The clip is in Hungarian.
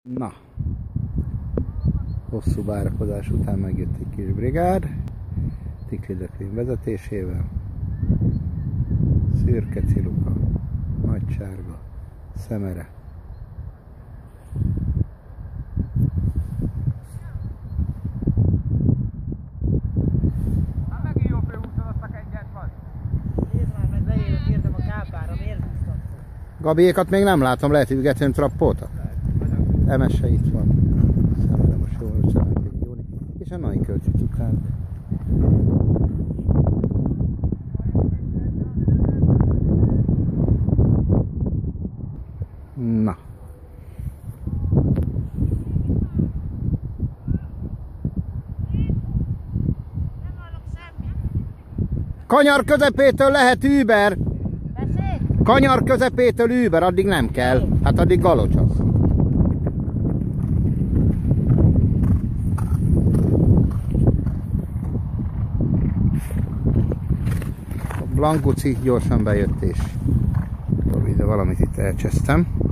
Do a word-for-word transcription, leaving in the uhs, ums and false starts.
Na, hosszú várakozás után megjött egy kis brigád, Tikli Döklin vezetésével. Szürke ciluka, nagy sárga, szemere. Hát megint jó főhúzod azt a kengyet van. Nézd már, meg leérek, értem a kápára, miért húztatsz? Gabiékat még nem látom, lehet, hogy Getőn trappoltak. Emese itt van. Szemere most jól összementék Jóni. És a Nai Kölcsi Csukánk. Na. Kanyar közepétől lehet Uber. Kanyar közepétől Uber, addig nem kell. Hát addig galocsasz. A Blankuci gyorsan bejött és de valamit itt elcsesztem.